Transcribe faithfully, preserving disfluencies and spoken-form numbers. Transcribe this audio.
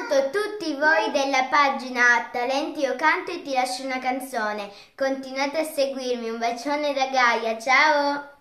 saluto tutti voi della pagina Talenti Io Canto e Ti Lascio una Canzone. Continuate a seguirmi, un bacione da Gaia, ciao!